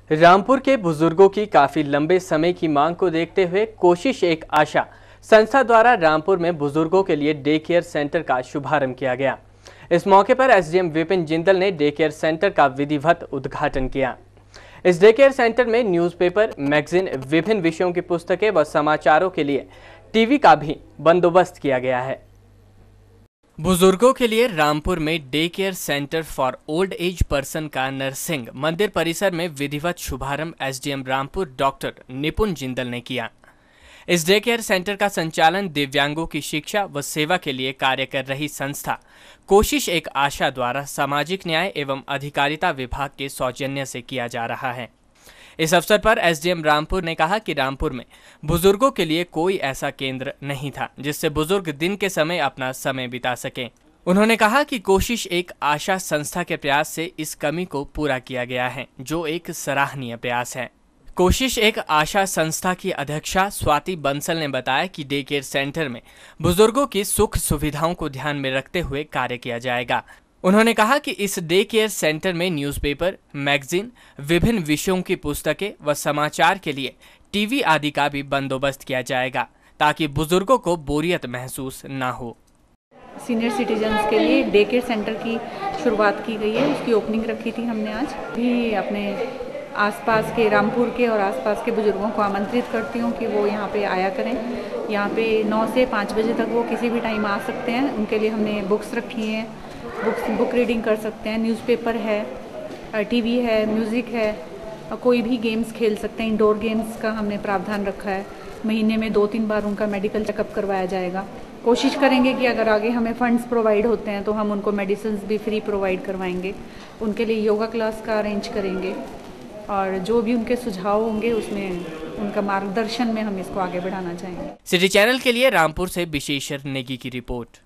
रामपुर के बुजुर्गों की काफी लंबे समय की मांग को देखते हुए कोशिश एक आशा संस्था द्वारा रामपुर में बुजुर्गों के लिए डे केयर सेंटर का शुभारंभ किया गया। इस मौके पर एसडीएम विपिन जिंदल ने डे केयर सेंटर का विधिवत उद्घाटन किया। इस डे केयर सेंटर में न्यूज़पेपर, मैगजीन, विभिन्न विषयों की पुस्तकें व समाचारों के लिए टीवी का भी बंदोबस्त किया गया है। बुजुर्गों के लिए रामपुर में day care centre for old age person का नरसिंह मंदिर परिसर में विधिवत शुभारंभ एसडीएम रामपुर डॉक्टर निपुण जिंदल ने किया। इस डे केयर सेंटर का संचालन दिव्यांगों की शिक्षा व सेवा के लिए कार्य कर रही संस्था कोशिश एक आशा द्वारा सामाजिक न्याय एवं अधिकारिता विभाग के सौजन्य से किया जा रहा है। इस अवसर पर एसडीएम रामपुर ने कहा कि रामपुर में बुजुर्गों के लिए कोई ऐसा केंद्र नहीं था जिससे बुजुर्ग दिन के समय अपना समय बिता सकें। उन्होंने कहा कि कोशिश एक आशा संस्था के प्रयास से इस कमी को पूरा किया गया है, जो एक सराहनीय प्रयास है। कोशिश एक आशा संस्था की अध्यक्षा स्वाति बंसल ने बताया कि डे केयर सेंटर में बुजुर्गों की सुख सुविधाओं को ध्यान में रखते हुए कार्य किया जाएगा। उन्होंने कहा कि इस डे केयर सेंटर में न्यूज़पेपर, मैगजीन, विभिन्न विषयों की पुस्तकें व समाचार के लिए टीवी आदि का भी बंदोबस्त किया जाएगा ताकि बुजुर्गों को बोरियत महसूस न हो। सीनियर सिटीजन्स के लिए डे केयर सेंटर की शुरुआत की गई है, उसकी ओपनिंग रखी थी हमने आज। भी अपने आसपास के रामपुर के और आसपास के बुजुर्गों को आमंत्रित करती हूँ कि वो यहाँ पे आया करें। यहाँ पे 9 से 5 बजे तक वो किसी भी टाइम आ सकते हैं। उनके लिए हमने बुक्स रखी हैं, बुक रीडिंग कर सकते हैं, न्यूज़पेपर है, टीवी है, म्यूज़िक है, कोई भी गेम्स खेल सकते हैं। इंडोर गेम्स का हमने प्रावधान रखा है। महीने में 2-3 बार उनका मेडिकल चेकअप करवाया जाएगा। कोशिश करेंगे कि अगर आगे हमें फंड्स प्रोवाइड होते हैं तो हम उनको मेडिसिन भी फ्री प्रोवाइड करवाएंगे। उनके लिए योगा क्लास का अरेंज करेंगे और जो भी उनके सुझाव होंगे उसमें उनका मार्गदर्शन में हम इसको आगे बढ़ाना चाहेंगे। सिटी चैनल के लिए रामपुर से विशेष नेगी की रिपोर्ट।